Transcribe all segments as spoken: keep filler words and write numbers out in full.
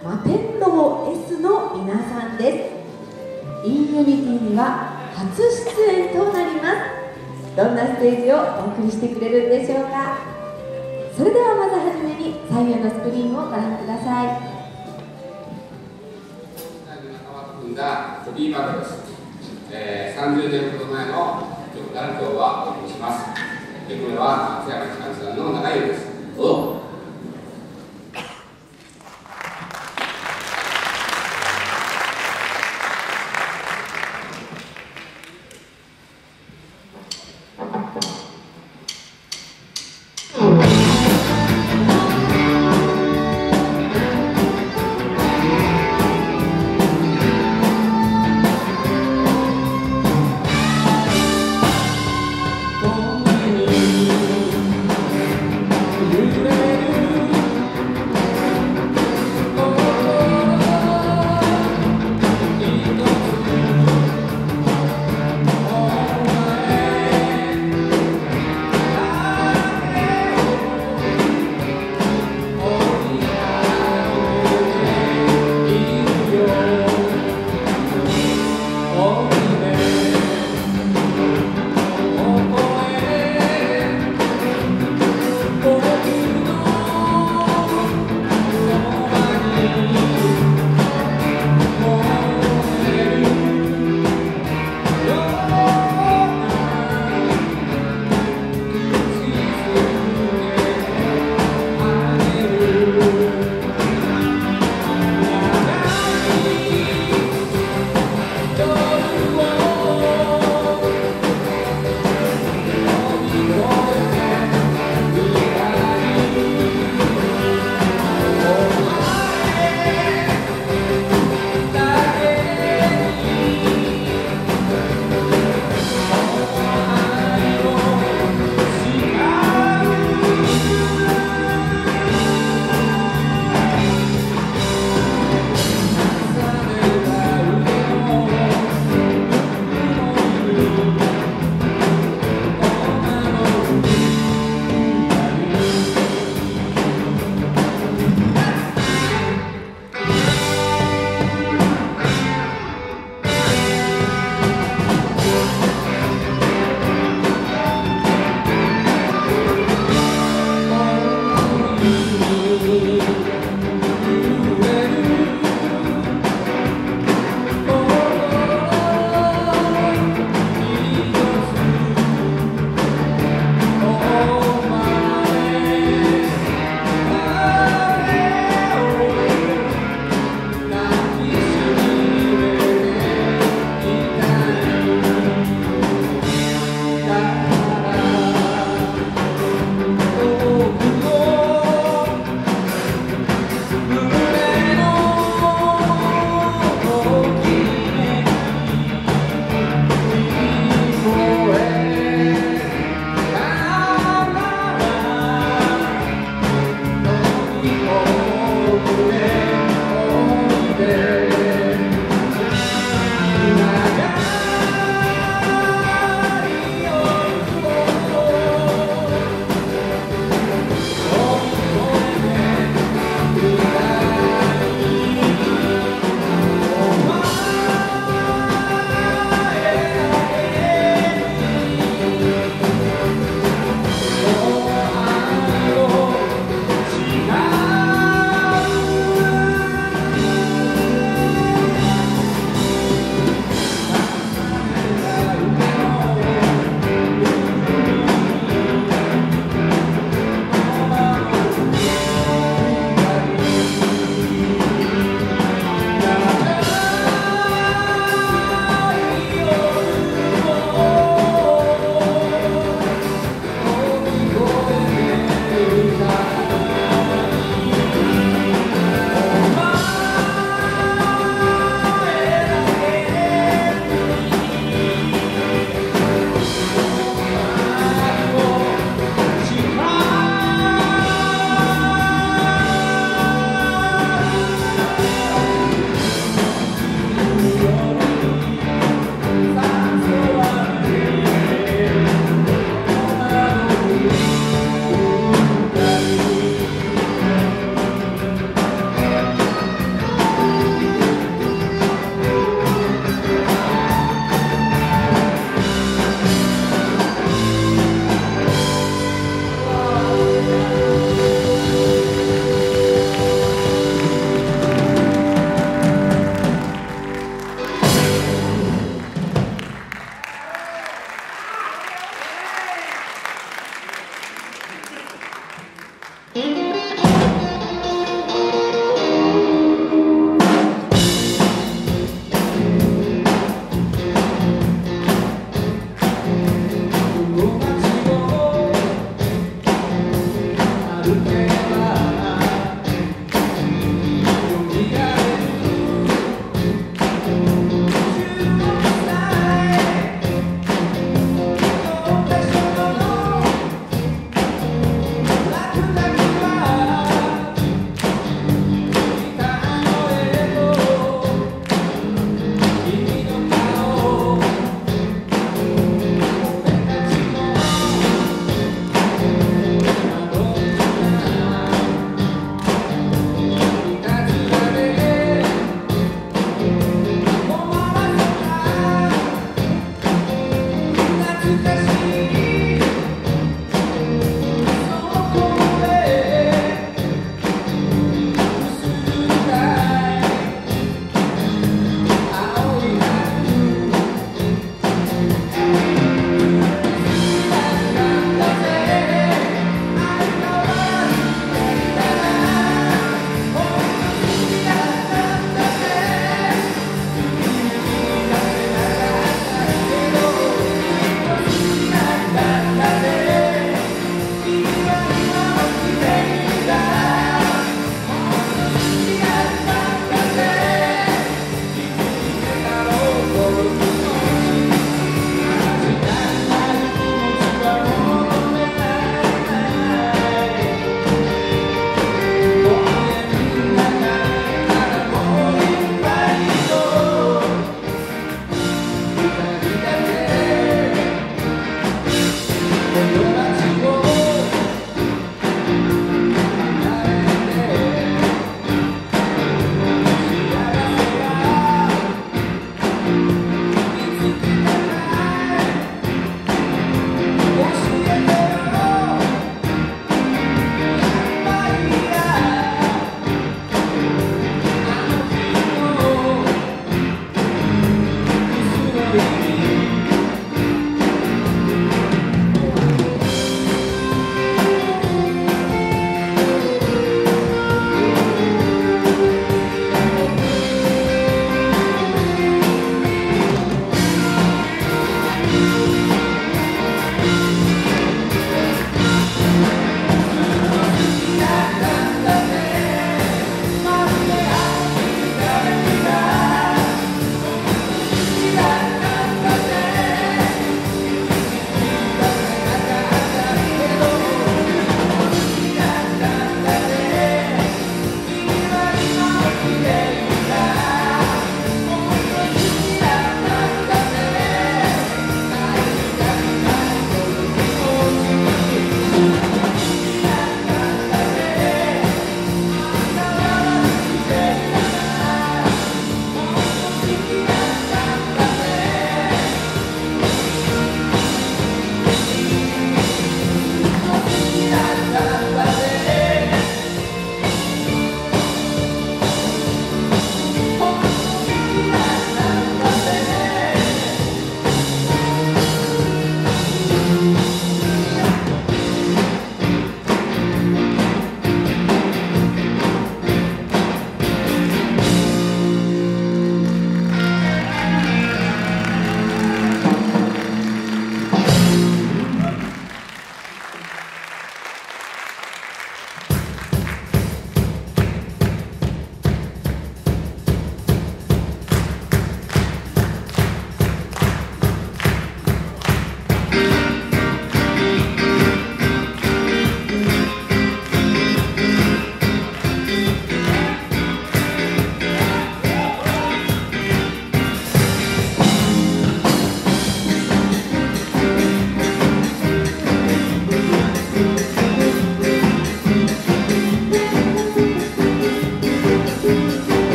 マテンロボ S の皆さんです。 インユニティには初出演となります。どんなステージをお送りしてくれるんでしょうか。それではまずはじめに左右のスクリーンをご覧ください。 仲間と組んだホビーバンドです。えー、さんじゅうねんほど前の曲から今日はお送りします。でこれは松山千春さんの長いです。どうぞ。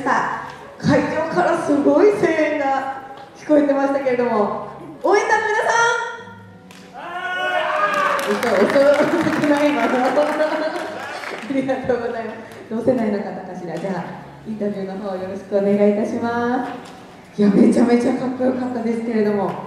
した会場からすごい声援が聞こえてましたけれども、応援団の皆さん、遅くない今のありがとうございます。同世代の方かしら。じゃあインタビューの方よろしくお願いいたします。いや、めちゃめちゃかっこよかったですけれども、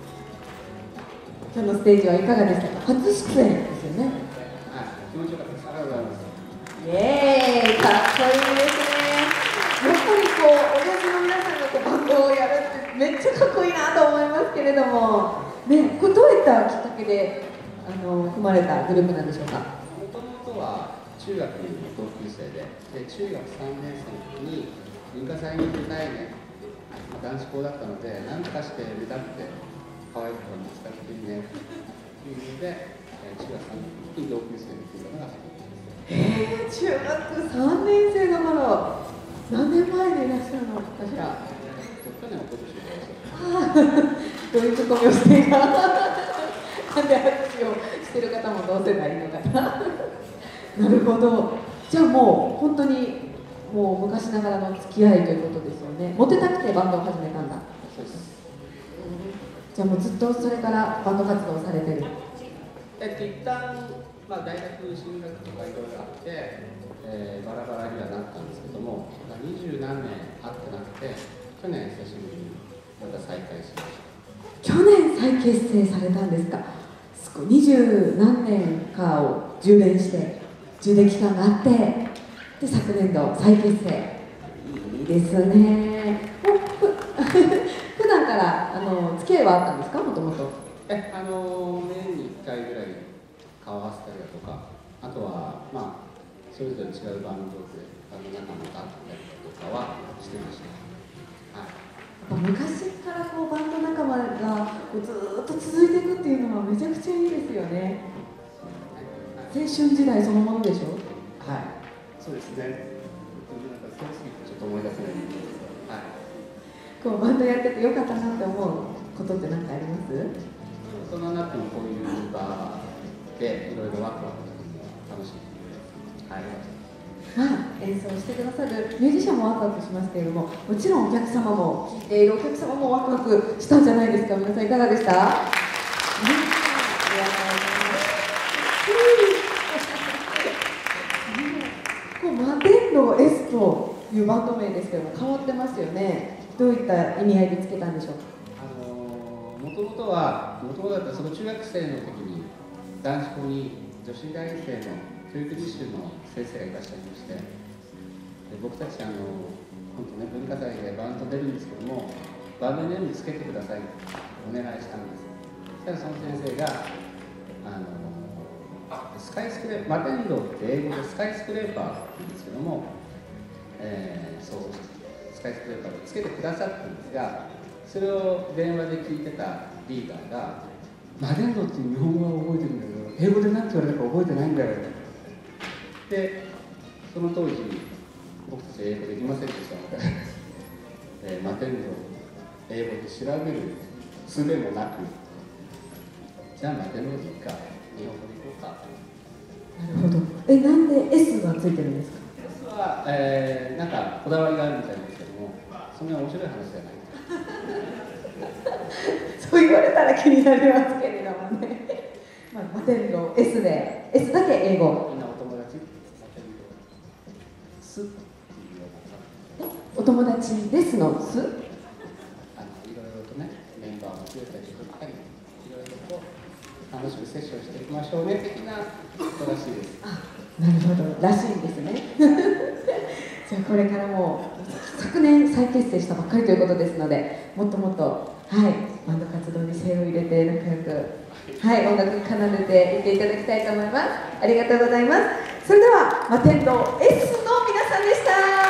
今日のステージはいかがでしたか？初出演ですよね。 はい、気持ちよかったです。ありがとうございます。 イエーイ、かっこいいですね。やっぱりこう親父の皆さんがこうバンドをやるってめっちゃかっこいいなと思いますけれども、ね、これどういったきっかけであの組まれたグループなんでしょうか？ もともとは中学の同級生で、で中学さんねん生の時に文化祭に出たいね、まあ、男子校だったので、何とかして目立って可愛い子が見つかっていいねというので、えー、中学さんねんの時に同級生に来るのが始めえー、中学さんねん生だから何年前でいらっしゃるのかしら？ 去年おととしでどういうツッコミをしていいかなんで話をしてる方も同世代の方なるほど。じゃあもう本当にもう昔ながらの付き合いということですよね。モテたくてバンドを始めたんだ。 そうです。 じゃあもうずっとそれからバンド活動をされてる。 えっと一旦、まあ、大学進学とかいろいろあって、えー、バラバラにはなったんですけども、二十何年会ってなくて、去年久しぶりにまた再会しました。 去年再結成されたんですか？すごい、二十何年かを充電して充電期間があって、で昨年度再結成。いいですね。普段からあの付き合いはあったんですか？もともと。 えあの年にいっかいぐらい顔合わせたりだとか、あとはまあそれぞれ違うバンドでバンド仲間があったりとかはしてました。はい、 昔からこうバンド仲間がこうずーっと続いていくっていうのはめちゃくちゃいいですよね。青春時代そのものでしょ。 はい、そうですね。なんかそうすぎてちょっと思い出せないんですけど、はい。 こうバンドやっててよかったなって思うことって何かあります？ 大人になってもこういう場でいろいろワクワクするのは楽しいです。はい。 まあ、演奏してくださるミュージシャンもワクワクしますけれども、もちろんお客様も聴いているお客様もワクワクしたんじゃないですか。皆さんいかがでした？こうマテンロ S というバンド名ですけども変わってますよね。どういった意味合いでつけたんでしょうか？ あのもともとはもともとだったその中学生の時に男子校に女子大生の教育実習の先生がいらっしゃいまして、で僕たちあの本当ね文化祭でバンド出るんですけども、バンドネームつけてくださいってお願いしたんです。そしたらその先生があのスカイスクレーパー、マテンローって英語でスカイスクレーパーって言うんですけども、えー、そうスカイスクレーパーでつけてくださったんですが、それを電話で聞いてたリーダーがマテンローっていう日本語は覚えてるんだけど英語で何て言われたか覚えてないんだよ。でその当時僕たち英語できませんでしたので、えー、マテンロー英語で調べる術もなく、じゃあマテンローでいいか、日本語でいこうか。 なるほど。え、なんで S がついてるんですか？ S は、えー、なんかこだわりがあるみたいですけども、そんな面白い話じゃない。 そう言われたら気になりますけれどもね。まあ、マテンロ S で S だけ英語。 みんなお友達スっていうような。 お友達ですのス？ あのいろいろとねメンバーも増えたりとか、いろいろと楽しくセッションしていきましょうね的なことらしいです。 あ、なるほど、らしいんですね。じゃあこれからも昨年再結成したばっかりということですので、もっともっとはいバンド活動に精を入れて仲良くはい音楽に奏でていっていただきたいと思います。ありがとうございます。それではマテンロ S の皆さんでした。